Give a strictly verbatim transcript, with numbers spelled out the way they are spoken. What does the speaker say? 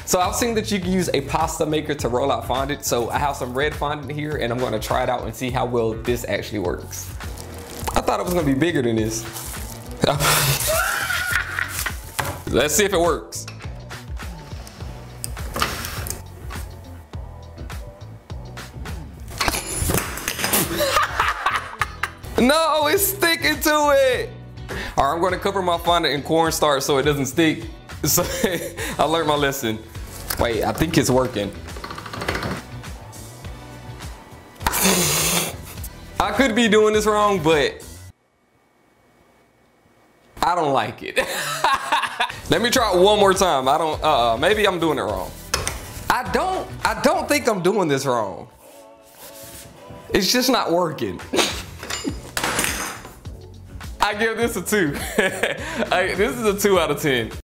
So I've seen that you can use a pasta maker to roll out fondant. So I have some red fondant here and I'm gonna try it out and see how well this actually works. I thought it was gonna be bigger than this. Let's see if it works. No, it's sticking to it. All right, I'm gonna cover my fondant in cornstarch so it doesn't stick. So I learned my lesson. Wait, I think it's working. I could be doing this wrong, but I don't like it. Let me try it one more time. I don't, uh, maybe I'm doing it wrong. I don't, I don't think I'm doing this wrong. It's just not working. I give this a two. I, this is a two out of ten.